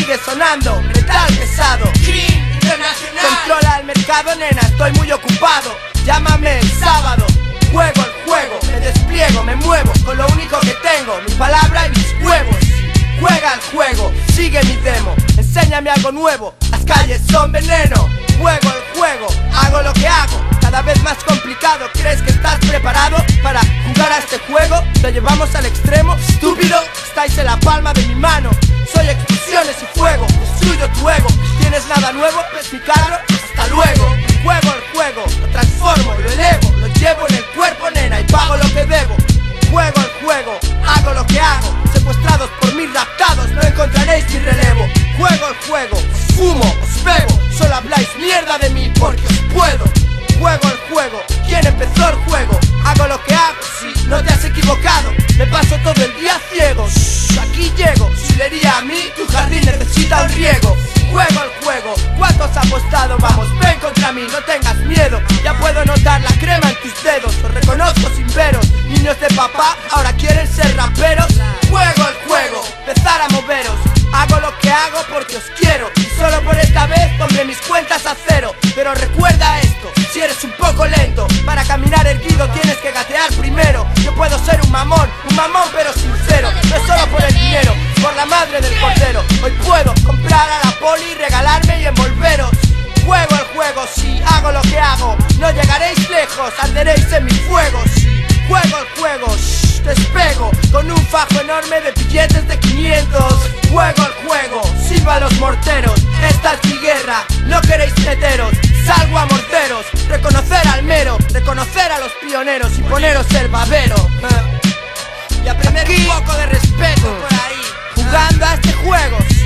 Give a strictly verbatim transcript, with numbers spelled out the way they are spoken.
sigue sonando, metal pesado, Cream Internacional. controla el mercado, nena, estoy muy ocupado. Llámame el sábado, juego el juego, me despliego, me muevo con lo único que tengo, mi palabra y mis huevos. Juega el juego, sigue mi demo, enséñame algo nuevo, las calles son veneno. Juego el juego, hago lo que hago, cada vez más complicado. ¿Crees que estás preparado para jugar a este juego? Lo llevamos al extremo, estúpido, estáis en la palma de mi mano. Soy explosiones y fuego, destruyo tu ego. ¿Tienes nada nuevo? ¿Ves mi carro? Hasta luego. Juego el juego, lo transformo, lo elevo, lo llevo en el cuerpo, nena, y pago lo que debo. Juego el juego, hago lo que hago, secuestrados por mis raptados, no encontraréis mi relevo. Juego el juego, os fumo, os bebo, solo habláis mierda de mí porque os puedo. Juego el juego, ¿quién empezó el juego? Hago lo que hago, si no te has equivocado, me paso todo el día ciego. Shh, aquí llego, si le iría a mí, tu jardín necesita un riego. Juego el juego, ¿cuántos ha apostado? Vamos, ven contra mí, no tengas miedo. Ya puedo notar la crema en tus dedos, os reconozco sin veros. Niños de papá, ahora quieren ser raperos. Juego el juego, empezar a moveros. Hago lo que hago porque os quiero, y solo por esta vez pondré mis cuentas a cero. Pero recuerda esto, si eres un poco lento, para caminar erguido tienes que gatear primero. Yo puedo ser un mamón, un mamón pero sincero. No es solo por el dinero, por la madre del portero. Hoy puedo comprar a la poli, regalarme y envolveros. Juego el juego, si hago lo que hago, no llegaréis lejos, arderéis en mis fuegos. Juego el juego, shh, despego con un fajo enorme de billetes de quinientos. Juego el juego, silba a los morteros, esta es mi guerra, no queréis meteros. Salgo a morteros, reconocer al mero, reconocer a los pioneros y poneros el babero. Y aprender un poco de respeto por ahí, jugando a este juego.